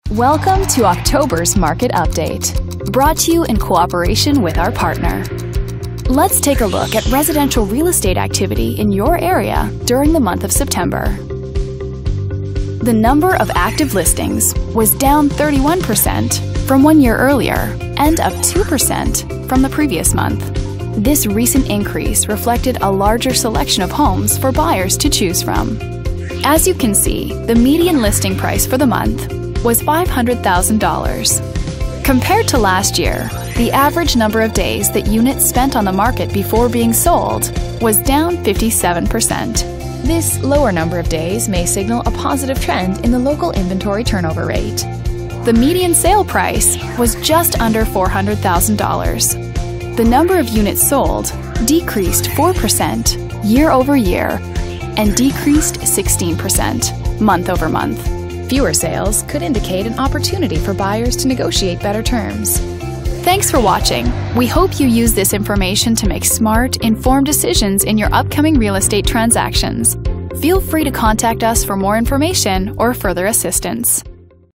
Welcome to October's Market Update, brought to you in cooperation with our partner. Let's take a look at residential real estate activity in your area during the month of September. The number of active listings was down 31% from 1 year earlier and up 2% from the previous month. This recent increase reflected a larger selection of homes for buyers to choose from. As you can see, the median listing price for the month was $500,000. Compared to last year, the average number of days that units spent on the market before being sold was down 57%. This lower number of days may signal a positive trend in the local inventory turnover rate. The median sale price was just under $400,000. The number of units sold decreased 4% year over year and decreased 16% month over month. Fewer sales could indicate an opportunity for buyers to negotiate better terms. Thanks for watching. We hope you use this information to make smart, informed decisions in your upcoming real estate transactions. Feel free to contact us for more information or further assistance.